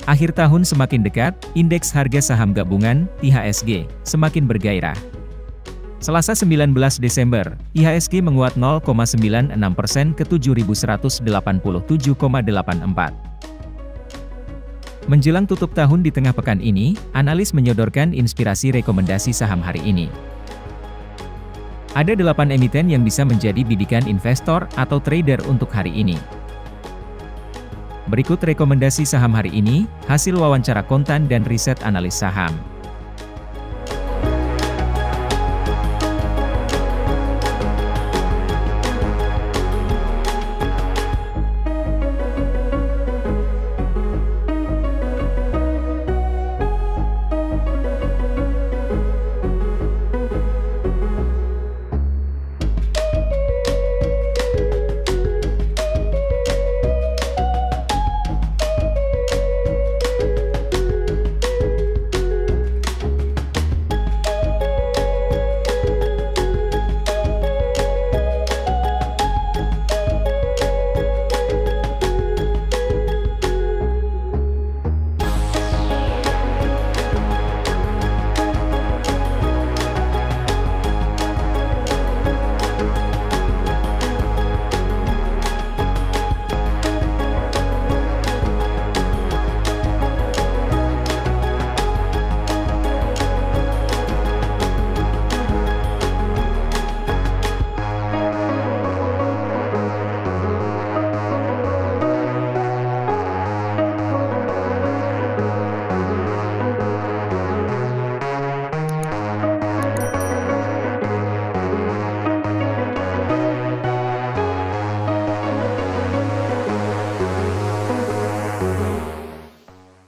Akhir tahun semakin dekat, indeks harga saham gabungan, IHSG, semakin bergairah. Selasa 19 Desember, IHSG menguat 0,96% ke 7.187,84. Menjelang tutup tahun di tengah pekan ini, analis menyodorkan inspirasi rekomendasi saham hari ini. Ada 8 emiten yang bisa menjadi bidikan investor atau trader untuk hari ini. Berikut rekomendasi saham hari ini, hasil wawancara kontan dan riset analis saham.